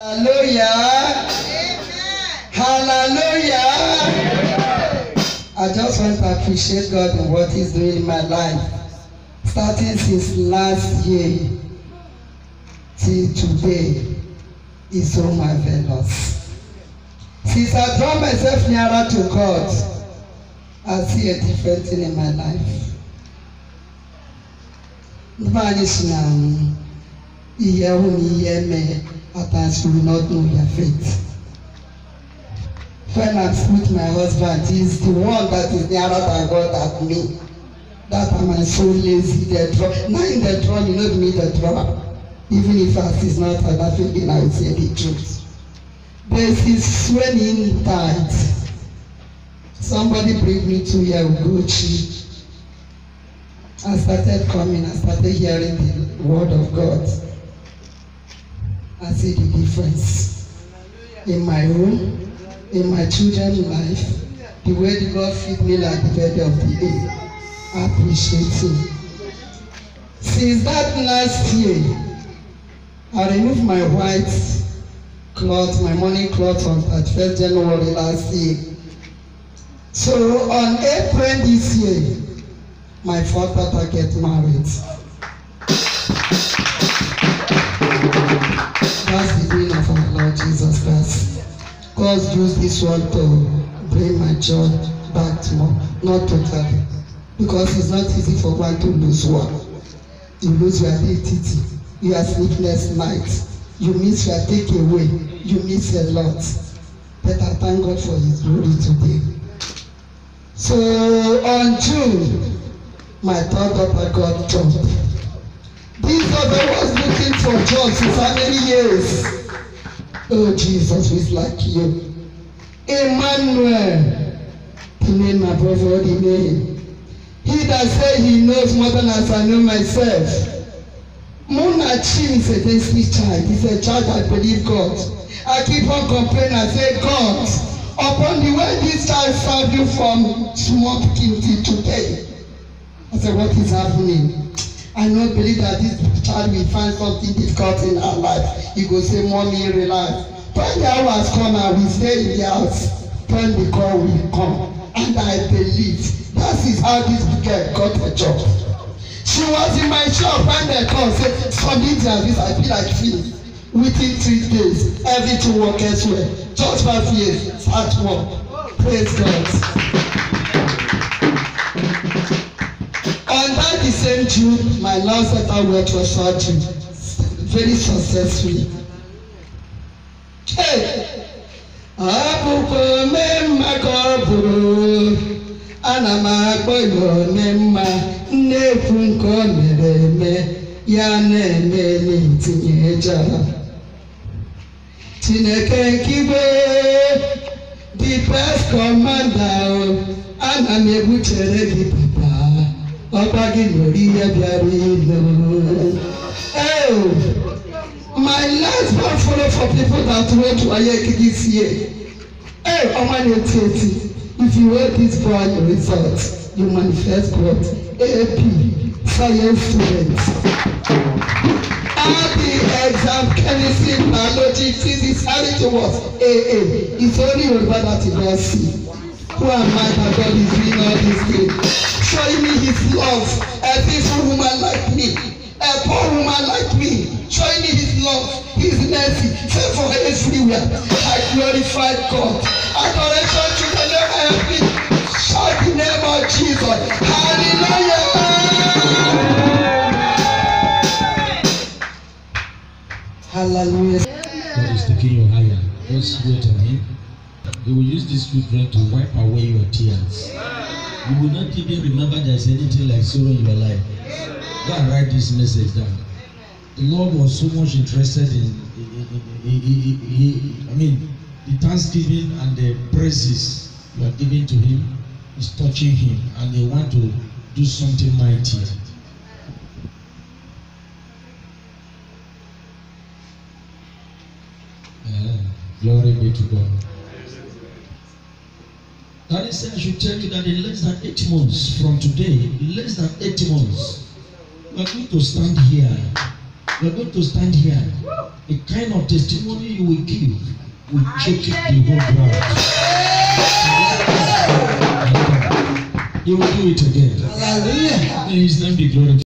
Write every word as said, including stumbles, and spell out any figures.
Hallelujah. Hallelujah. I just want to appreciate God in what He's doing in my life. Starting since last year till today is so marvelous. Since I draw myself nearer to God, I see a different thing in my life. At times you will not know your faith. When I'm with my husband, he's the one that is nearer than God at me. That am I so lazy. The drum, now in the drum, you know me the drum. Even if I is not laughing, I will say the truth. This is swelling tight. Somebody bring me to Yaguchi. I started coming, I started hearing the word of God. I see the difference in my home, in my children's life, the way the God feed me like the bird of the air. I appreciate Him. Since that last year, I removed my white cloth, my morning cloth on thirty-first January last year. So on April this year, my fourth daughter get married. That's the doing of our Lord Jesus Christ. God used this one to bring my joy back to more, not totally. Because it's not easy for one to lose one. You lose your identity, your sleepless nights, you miss your takeaway, you miss a lot. But I thank God for His glory today. So on June, my third daughter got job. This other was looking for jobs for how many years? Oh Jesus, who is like you? Emmanuel, the name my brother, the name. He that say he knows more than as I know myself. Munachi is a destiny child. He's a child that believe God. I keep on complaining. I say, God, upon the way this child served you from small beginning till today. I said, what is happening? I don't believe that this child will find something difficult in her life. He go say, Mommy, relax. When the hours come, I will stay in the house. When the call will come. And I believe that is how this girl got a job. She was in my shop when they call say, submit this, I feel like feeling. Within three days, everything work elsewhere. Just five years, start work. Praise God. On that the same June, my last letter worked for surgery very successfully. Hey, abuko memma koburu, anama koyo memma nefu komereme ya nene nitinyeja. Chineke kibe, the best commander, anamebuchere di papa. Oh, my last one follow for people that went to Ayeki this year. Hey, Omani Teti, if you wear this for your results, you manifest God. A P, science students. All the exam, chemistry, biology, physics, everything was A A. It's only Yoruba that you don't see. Who am I that God is doing all these things? Showing me His love, a beautiful woman like me, a poor woman like me, showing me His love, His mercy, favor everywhere. I glorify God. Adoration to the name of me. Shout the name of Jesus. Hallelujah. Hallelujah. God is taking you higher. Just wait on Him. He will use this children to wipe away your tears. You will not even remember there's anything like sorrow in your life. Go and write this message down. The Lord was so much interested in, in, in, in, in, in I mean, the thanksgiving and the praises you are giving to Him is touching Him, and they want to do something mighty. Uh, glory be to God. Daddy said I should tell you that in less than eight months from today, in less than eight months, we are going to stand here You are going to stand here. A kind of testimony you will give will choke the whole ground. He will do it again. Hallelujah. May His name be glorified.